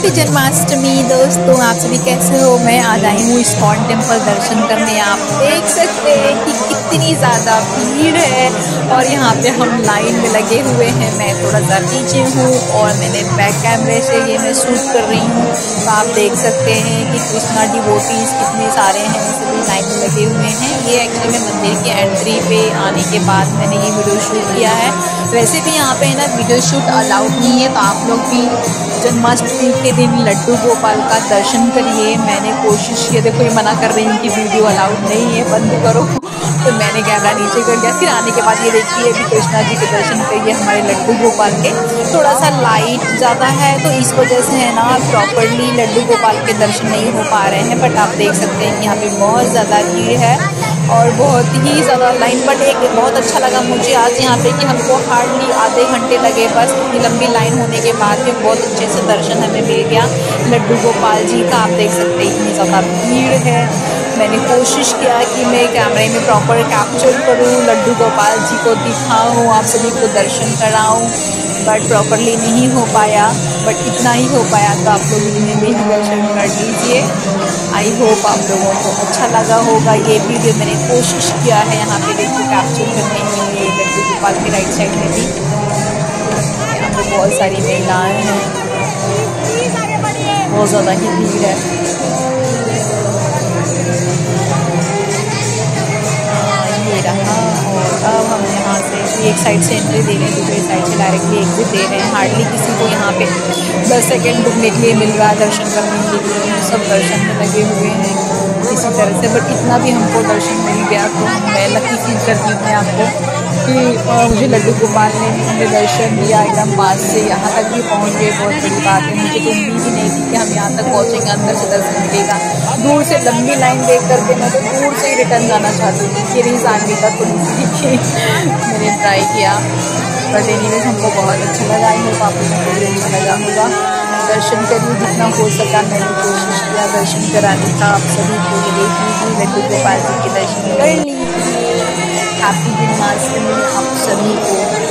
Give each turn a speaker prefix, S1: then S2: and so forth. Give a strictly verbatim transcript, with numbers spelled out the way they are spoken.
S1: Happy Janmashtami दोस्तों, आप सभी कैसे हो। मैं आज आई हूँ इस्कॉन टेम्पल दर्शन करने। आप देख सकते हैं कि कितनी ज़्यादा भीड़ है और यहाँ पे हम लाइन में लगे हुए हैं। मैं थोड़ा सा पीछे हूँ और मैंने बैक कैमरे से ये मैं शूट कर रही हूँ। तो आप देख सकते हैं कि कृष्णा डिवोटीज कितने सारे हैं, सभी लाइन में लगे हुए हैं। ये एक्चुअली मैं मंदिर की एंट्री पे आने के बाद मैंने ये वीडियो शूट किया है। वैसे भी यहाँ पे है ना वीडियो शूट अलाउड नहीं है, तो आप लोग भी जन्माष्टमी के दिन लड्डू गोपाल का दर्शन करिए। मैंने कोशिश की, देखो ये मना कर रही है कि वीडियो अलाउड नहीं है, बंद करो। तो मैंने कैमरा नीचे कर दिया। फिर आने के बाद ये देखिए अभी कृष्णा जी के दर्शन करिए हमारे लड्डू गोपाल के। थोड़ा सा लाइट ज़्यादा है तो इस वजह से है ना प्रॉपरली लड्डू गोपाल के दर्शन नहीं हो पा रहे हैं। बट आप देख सकते हैं कि यहाँ पे बहुत ज़्यादा भीड़ है और बहुत ही ज़्यादा लाइन। बट एक बहुत अच्छा लगा मुझे आज यहाँ पे कि हमको हार्डली आधे घंटे लगे, बस इतनी लंबी लाइन होने के बाद भी बहुत अच्छे से दर्शन हमें मिल गया लड्डू गोपाल जी का। आप देख सकते हैं इतनी ज़्यादा भीड़ है। मैंने कोशिश किया कि मैं कैमरे में प्रॉपर कैप्चर करूँ, लड्डू गोपाल जी को दिखाऊँ, आप सभी को दर्शन कराऊँ, बट प्रॉपरली नहीं हो पाया। बट इतना ही हो पाया, तो आप लोग इतने में ही दर्शन कर लीजिए। आई होप आप लोगों को अच्छा लगा होगा ये वीडियो। मैंने कोशिश किया है यहाँ पे देखो कैप्चर करने के लिए लड्डू गोपाल के राइट साइड में भी। यहाँ पे बहुत सारी महिलाएं हैं, बहुत ज़्यादा ही भीड़ है। ये रहा और अब हम यहाँ से एक साइड से एंट्री दे रहे हैं, दूसरी साइड से डायरेक्टली एग्जिट दे रहे हैं। हार्डली किसी को यहाँ पे दस सेकेंड रुकने के लिए मिल रहा है दर्शन करने के लिए। सब दर्शन में लगे हुए हैं इसी तरह से। बट इतना भी हमको दर्शन मिल गया तो मैं लकी फील करती हूँ अपने आप को कि मुझे लड्डू गोपाल ने हमें दर्शन दिया एकदम पास से। यहाँ तक भी पहुँच गए, बहुत बड़ी बात है। मुझे तो उम्मीद ही नहीं थी कि हम यहाँ तक पहुँचेंगे, अंदर से दर्शन मिलेगा। दूर से लंबी लाइन देख करके मैं तो दूर से ही रिटर्न जाना चाहती थी कि नहीं आने का थोड़ी सी मैंने ट्राई किया। बट एनीवेज हमको बहुत अच्छा लगा। आई होप आप लोगों को भी अच्छा लगा होगा। दर्शन करिए जितना हो सका, मैंने कोशिश किया दर्शन कराने का। आप सभी को ये देख लीजिए लड्डू गोपाल जी के दर्शन कर लीजिए। हैप्पी जन्माष्टमी आप सभी को।